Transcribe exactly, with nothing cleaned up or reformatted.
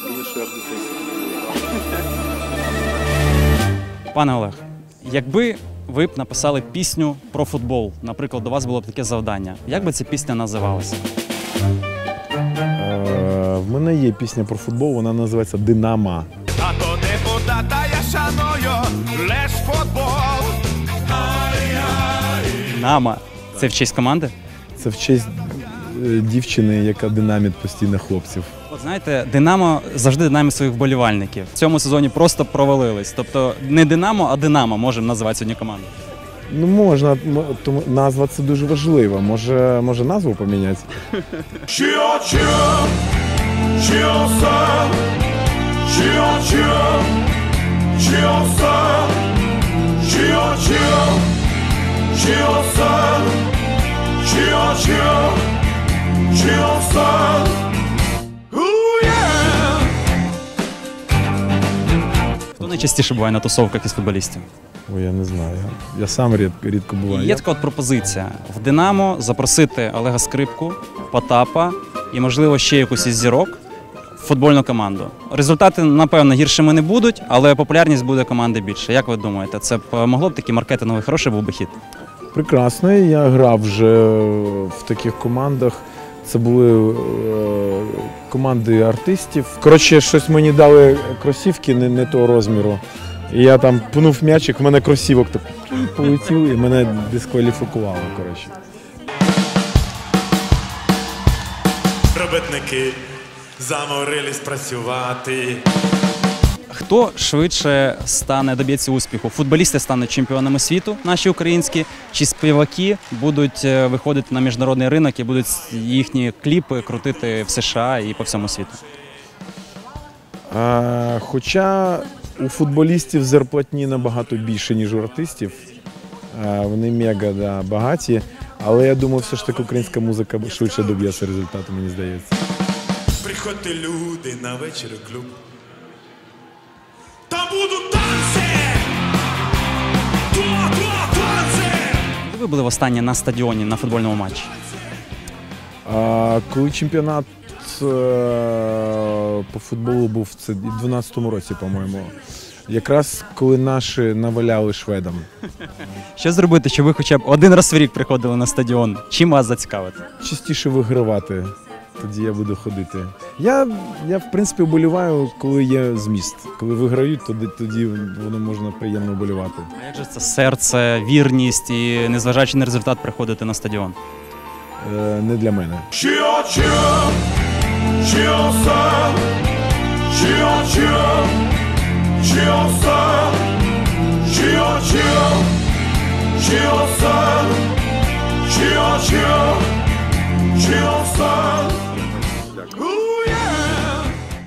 Більше артистів. Пане Олег, якби ви б написали пісню про футбол, наприклад, до вас було б таке завдання, як би ця пісня називалася? Е, в мене є пісня про футбол, вона називається «Динамо». А то депутата я шаную, лиш футбол. Динамо. Це в честь команди? Це в честь е, дівчини, яка динамить постійно хлопців. От знаєте, Динамо завжди динамить своїх вболівальників. В цьому сезоні просто провалились. Тобто не Динамо, а Динамо можемо називати сьогодні команду. Ну можна, м- тому назва це дуже важливо. Може, може назву поміняти? Чіо-чіо, чіо-са, чіо-чіо, чіо-са, чіо-чіо, чіо-са, чіо-чіо, чіо-са. Хто найчастіше буває на тусовках із футболістів? Ой, я не знаю. Я, я сам рідко, рідко буваю. Є така от пропозиція в Динамо запросити Олега Скрипку, Потапа і, можливо, ще якусь із зірок в футбольну команду. Результати, напевно, гіршими не будуть, але популярність буде команди більше. Як ви думаєте, це б могло б такий маркетинговий хороший був би хід? Прекрасно. Я грав вже в таких командах. Це були е, команди артистів. Коротше, щось мені дали кросівки не, не того розміру. І я там пнув м'ячик, в мене кросівок так полетів і мене дискваліфікували, коротше. Робітники заморились працювати. Хто швидше стане, доб'ється успіху? Футболісти стануть чемпіонами світу, наші українські, чи співаки будуть е, виходити на міжнародний ринок і будуть їхні кліпи крутити в США і по всьому світу? А, хоча у футболістів зарплатні набагато більше, ніж у артистів. А, вони мега да, багаті. Але я думаю, все ж таки українська музика швидше доб'ється результату, мені здається. Приходьте люди на вечір у клуб. Там будуть танці! Танці! Коли ви були востаннє на стадіоні на футбольному матчі? А, коли чемпіонат е, по футболу був, це в дванадцятому році, по-моєму, якраз коли наші наваляли шведам. Що зробити, щоб ви хоча б один раз в рік приходили на стадіон? Чим вас зацікавити? Частіше вигравати, тоді я буду ходити. Я, я в принципі, вболіваю, коли є зміст. Коли виграють, тоді, тоді воно можна приємно вболівати. А як же це серце, вірність і, незважаючи на результат, приходити на стадіон? Е, не для мене. Чіо-чіо, чіо-са, чіо-чіо, чіо-са, чіо-чіо, чіо-са, чіо-чіо,